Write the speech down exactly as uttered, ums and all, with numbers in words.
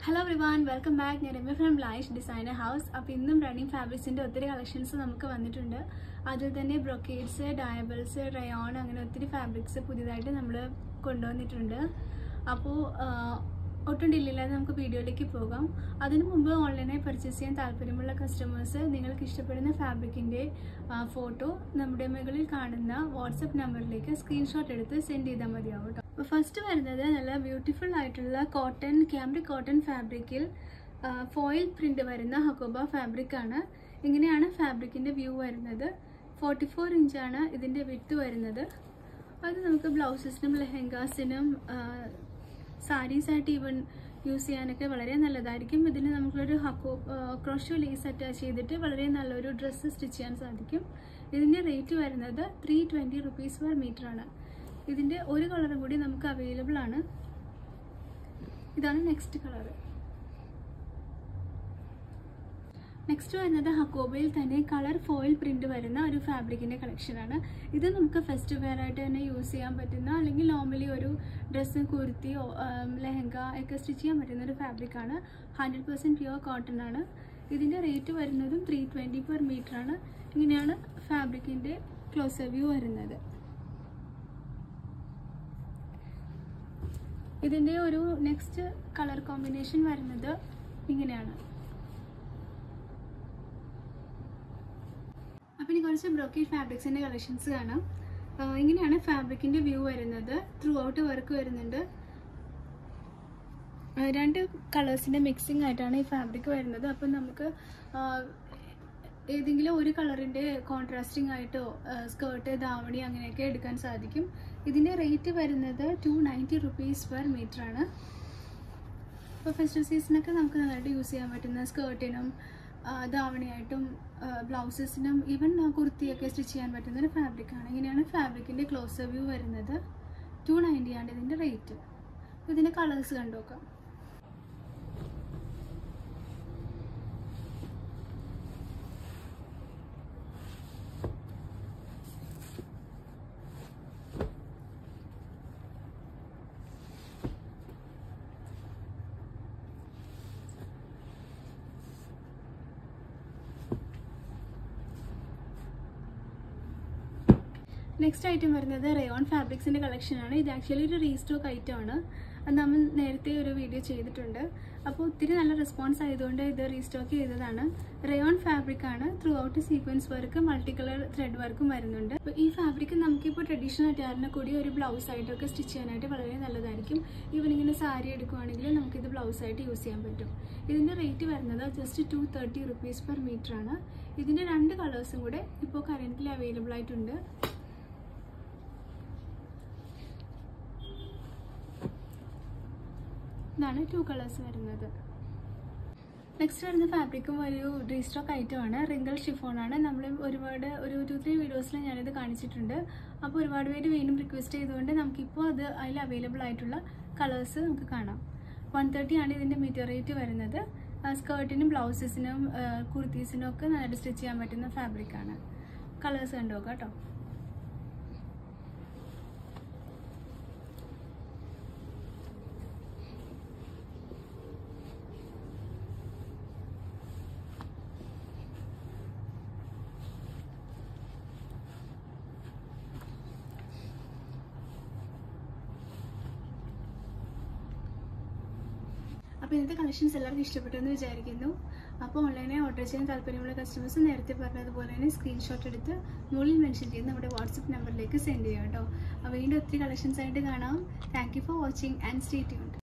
Hello everyone, welcome back. I am from Laish Designer House. Now, in running fabrics in the collections, we have other than brocades, diables, rayon, and fabrics. We have ഒട്ടും ഡിലേയില്ലാതെ നമുക്ക് വീഡിയോയിലേക്ക് പോകാം. അതിനു മുമ്പ് ഓൺലൈനായി purchase ചെയ്യാൻ താല്പര്യമുള്ള customers നിങ്ങൾക്ക് ഇഷ്ടപ്പെടുന്ന ഫാബ്രിക്കിന്റെ ഫോട്ടോ നമ്മുടെ മുകളിൽ കാണുന്ന വാട്സ്ആപ്പ് നമ്പറിലേക്ക് സ്ക്രീൻഷോട്ട് എടുത്ത് സെൻഡ് ചെയ്താൽ മതിയാവും ട്ടോ. അപ്പോൾ ഫസ്റ്റ് വരുന്നത് നല്ല ബ്യൂട്ടിഫുൾ ആയിട്ടുള്ള കോട്ടൺ ക്യാമ്രിക് കോട്ടൺ ഫാബ്രിക്കിൽ ഫോയിൽ പ്രിന്റ് വരുന്ന ഹക്കോബ ഫാബ്രിക് ആണ്. ഇങ്ങനെയാണ് ഫാബ്രിക്കിന്റെ വ്യൂ വരുന്നത്. ഫോർട്ടി ഫോർ ഇഞ്ചാണ് ഇതിന്റെ വിഡ്ത്ത് വരുന്നത്. അത് നമുക്ക് ബ്ലൗസസിനും ലെഹങ്കാസിനും സാരീസ് ആയിട്ട് ഈവൻ യൂസ് ചെയ്യാനൊക്കെ വളരെ നല്ലതായിരിക്കും. ഇതിന് നമുക്കൊരു ഹക്കോ ക്രോഷോ ലേസ് അറ്റാച്ച് ചെയ്തിട്ട് വളരെ നല്ലൊരു ഡ്രസ്സ് സ്റ്റിച്ച് ചെയ്യാൻ സാധിക്കും. ഇതിൻ്റെ റേറ്റ് വരുന്നത് three twenty rupees per metre ആണ്. ഇതിൻ്റെ ഒരു കളറും കൂടി നമുക്ക് അവൈലബിൾ ആണ്. ഇതാണ് നെക്സ്റ്റ് കളർ. നെക്സ്റ്റ് വരുന്നത് ഹക്കോബയിൽ തന്നെ കളർ ഫോയിൽ പ്രിന്റ് വരുന്ന ഒരു ഫാബ്രിക്കിന്റെ കളക്ഷനാണ്. ഇത് നമുക്ക് ഫെസ്റ്റ് വെയർ ആയിട്ട് തന്നെ യൂസ് ചെയ്യാൻ പറ്റുന്ന, അല്ലെങ്കിൽ നോർമലി ഒരു ഡ്രസ്സ് കുർത്തിയോ ലെഹങ്ക ഒക്കെ സ്റ്റിച്ച് ചെയ്യാൻ പറ്റുന്ന ഒരു ഫാബ്രിക്കാണ്. ഹൺഡ്രഡ് പെർസെൻറ്റ് പ്യുവർ കോട്ടൺ ആണ്. ഇതിൻ്റെ റേറ്റ് വരുന്നതും ത്രീ ട്വൻറ്റി പെർ മീറ്റർ ആണ്. ഇങ്ങനെയാണ് ഫാബ്രിക്കിന്റെ ക്ലോസർ വ്യൂ വരുന്നത്. ഇതിൻ്റെ ഒരു നെക്സ്റ്റ് കളർ കോമ്പിനേഷൻ വരുന്നത് ഇങ്ങനെയാണ്. അപ്പോൾ ഇനി കുറച്ച് ബ്രോക്കേഡ് ഫാബ്രിക്സിൻ്റെ കളക്ഷൻസ് കാണാം. ഇങ്ങനെയാണ് ഫാബ്രിക്കിൻ്റെ വ്യൂ വരുന്നത്. ത്രൂ ഔട്ട് വർക്ക് വരുന്നുണ്ട്. രണ്ട് കളേഴ്സിൻ്റെ മിക്സിംഗ് ആയിട്ടാണ് ഈ ഫാബ്രിക് വരുന്നത്. അപ്പം നമുക്ക് ഏതെങ്കിലും ഒരു കളറിൻ്റെ കോൺട്രാസ്റ്റിംഗ് ആയിട്ടോ സ്കേർട്ട് ദാവണി അങ്ങനെയൊക്കെ എടുക്കാൻ സാധിക്കും. ഇതിൻ്റെ റേറ്റ് വരുന്നത് two ninety rupees per metre ആണ്. ഇപ്പോൾ ഫെസ്റ്റിവൽ സീസണൊക്കെ നമുക്ക് നന്നായിട്ട് യൂസ് ചെയ്യാൻ പറ്റുന്ന സ്കേർട്ടിനും ദാവണിയായിട്ടും ബ്ലൗസസിനും ഈവൻ കുർത്തിയൊക്കെ സ്റ്റിച്ച് ചെയ്യാൻ പറ്റുന്ന ഒരു ഫാബ്രിക്കാണ്. ഇങ്ങനെയാണ് ഫാബ്രിക്കിൻ്റെ ക്ലോസർ വ്യൂ വരുന്നത്. ടു നയൻറ്റി ആണ് ഇതിൻ്റെ റേറ്റ്. ഇതിൻ്റെ കളേഴ്സ് കണ്ടു നോക്കാം. നെക്സ്റ്റ് ഐറ്റം വരുന്നത് റയോൺ ഫാബ്രിക്സിൻ്റെ കളക്ഷനാണ്. ഇത് ആക്ച്വലി ഒരു റീസ്റ്റോക്ക് ഐറ്റം ആണ്. അത് നമ്മൾ നേരത്തെ ഒരു വീഡിയോ ചെയ്തിട്ടുണ്ട്. അപ്പോൾ ഒത്തിരി നല്ല റെസ്പോൺസ് ആയതുകൊണ്ട് ഇത് റീസ്റ്റോക്ക് ചെയ്തതാണ്. റയോൺ ഫാബ്രിക് ആണ്. Throughout sequence work, multi colour thread വർക്കും വരുന്നുണ്ട്. അപ്പോൾ ഈ ഫാബ്രിക് നമുക്കിപ്പോൾ ട്രഡീഷണൽ അറ്റാറിനെ കൂടി ഒരു ബ്ലൗസ് ആയിട്ടൊക്കെ സ്റ്റിച്ച് ചെയ്യാനായിട്ട് വളരെ നല്ലതായിരിക്കും. ഈവൻ ഇങ്ങനെ സാരി എടുക്കുവാണെങ്കിൽ നമുക്കിത് ബ്ലൗസ് ആയിട്ട് യൂസ് ചെയ്യാൻ പറ്റും. ഇതിൻ്റെ റേറ്റ് വരുന്നത് just two thirty rupees per metre ആണ്. ഇതിൻ്റെ രണ്ട് കളേഴ്സും കൂടെ ഇപ്പോൾ കറൻ്റ്ലി അവൈലബിൾ ആയിട്ടുണ്ട്. ഇതാണ് ടു കളേഴ്സ് വരുന്നത്. നെക്സ്റ്റ് വരുന്ന ഫാബ്രിക്കും ഒരു റീസ്റ്റോക്ക് ഐറ്റം ആണ്. റിങ്കിൾ ഷിഫോൺ ആണ്. നമ്മൾ ഒരുപാട് ഒരു ടു ത്രീ വീഡിയോസിൽ ഞാനിത് കാണിച്ചിട്ടുണ്ട്. അപ്പോൾ ഒരുപാട് പേര് വീണ്ടും റിക്വസ്റ്റ് ചെയ്തുകൊണ്ട് നമുക്കിപ്പോൾ അത് അതിൽ അവൈലബിൾ ആയിട്ടുള്ള കളേഴ്സ് നമുക്ക് കാണാം. വൺ തേർട്ടി ആണ് ഇതിൻ്റെ മീറ്റർ റേറ്റ് വരുന്നത്. സ്കേർട്ടിനും ബ്ലൗസസിനും കുർത്തീസിനും ഒക്കെ നന്നായിട്ട് സ്റ്റിച്ച് ചെയ്യാൻ പറ്റുന്ന ഫാബ്രിക്കാണ്. കളേഴ്സ് കണ്ടു നോക്കാം കേട്ടോ. അപ്പോൾ ഇന്നത്തെ കളക്ഷൻസ് എല്ലാവർക്കും ഇഷ്ടപ്പെട്ടെന്ന് വിചാരിക്കുന്നു. അപ്പോൾ ഓൺലൈനായി ഓർഡർ ചെയ്യാൻ താല്പര്യമുള്ള കസ്റ്റമേഴ്സ് നേരത്തെ പറഞ്ഞതുപോലെ തന്നെ സ്ക്രീൻഷോട്ട് എടുത്ത് മുകളിൽ മെൻഷൻ ചെയ്ത് നമ്മുടെ വാട്സപ്പ് നമ്പറിലേക്ക് സെൻഡ് ചെയ്യാം കേട്ടോ. അപ്പോൾ വീണ്ടും ഒത്തിരി കളക്ഷൻസ് ആയിട്ട് കാണാം. Thank you for watching and stay tuned.